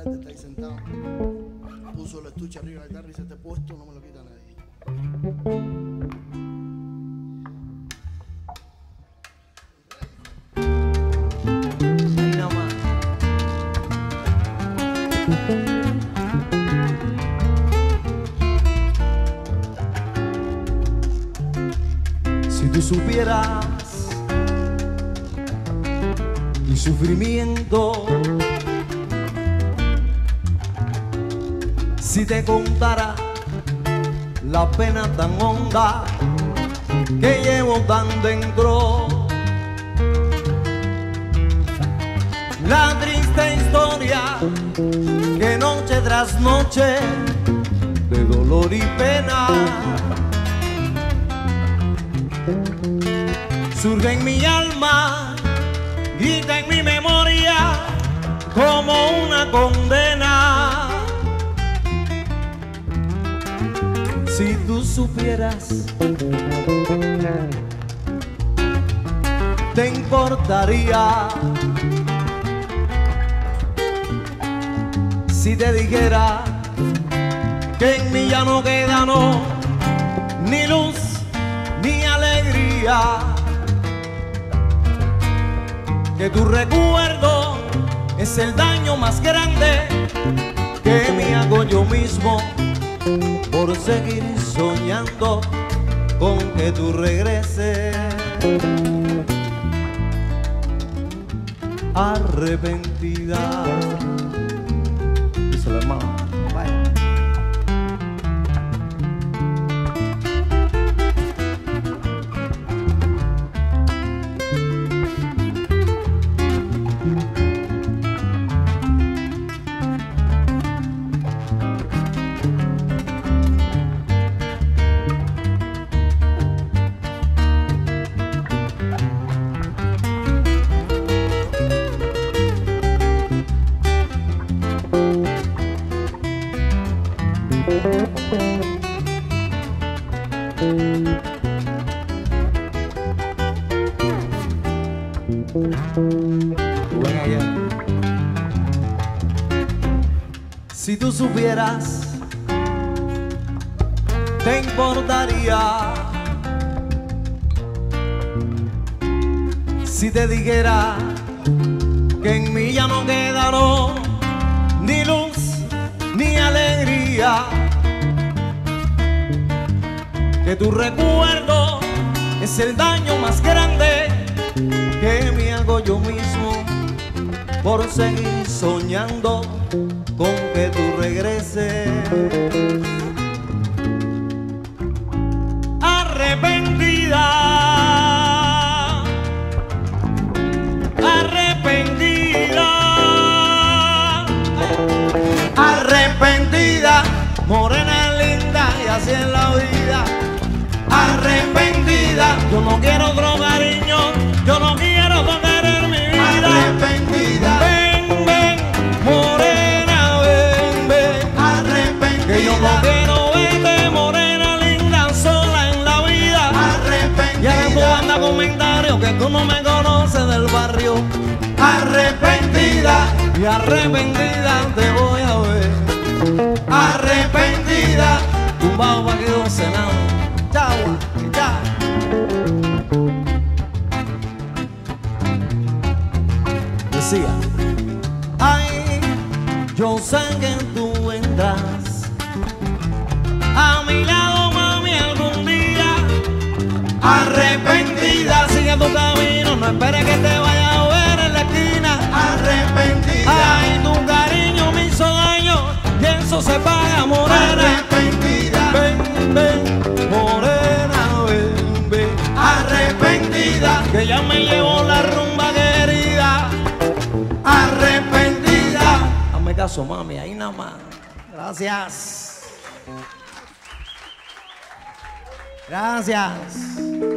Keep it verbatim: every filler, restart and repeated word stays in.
este está ahí sentado. Puso el estuche arriba de la guitarra y dice, este puesto no me lo quita nadie. Ahí nada más. Si tú supieras mi sufrimiento, si te contara la pena tan honda que llevo tan dentro, la triste historia que noche tras noche de dolor y pena surge en mi alma, grita en mi memoria como una condena. Si tú supieras, te importaría si te dijera que en mí ya no queda no, ni luz ni alegría, que tu recuerdo es el daño más grande que me hago yo mismo por seguir soñando con que tú regreses. Arrepentida, dice la hermana. Vaya. Si tú supieras, te importaría si te dijera que en mí ya no queda no, ni luz ni alegría, que tu recuerdo es el daño más grande que me hago yo mismo por seguir soñando con que tú regreses. Arrepentida, arrepentida, arrepentida, morena linda y así en la vida. Arrepentida, yo no quiero otro cariño, yo no quiero otro querer mi vida. Arrepentida, ven, ven, morena, ven, ven. Arrepentida, que yo no quiero verte, morena linda, sola en la vida. Arrepentida, y ahora tú andas comentarios que tú no me conoces del barrio. Arrepentida, y arrepentida te voy a ver. Arrepentida, tumbado pa' que yo cenado. Chau, chau. Decía, ay, yo sé que tú vendrás a mi lado, mami, algún día. Arrepentida, sigue tu camino, no esperes que te vaya a ver en la esquina. Arrepentida, ay, tu cariño me hizo daño y eso se paga, morena. Arrepentida, ven, ven, morena, ven, ven. Arrepentida, que ya me llevó la rumba querida. Arrepentida. Hazme caso, mami, ahí nada más. Gracias. Gracias.